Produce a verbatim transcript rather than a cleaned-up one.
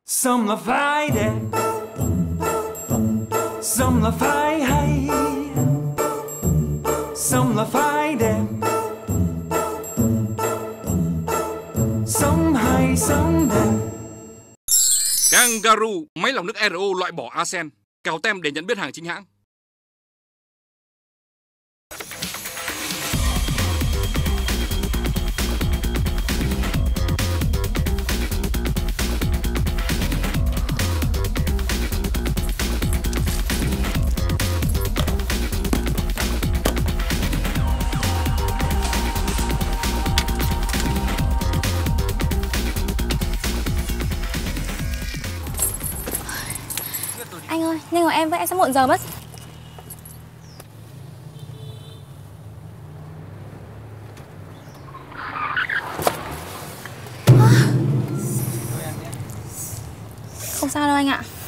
Sống là phải đẹp, sống là phải hay, sống là phải đẹp, sống hay sống đẹp. Kangaroo, máy lọc nước rờ o loại bỏ arsen, cào tem để nhận biết hàng chính hãng. Anh ơi, nhanh của em với, em sẽ muộn giờ mất. Không sao đâu anh ạ.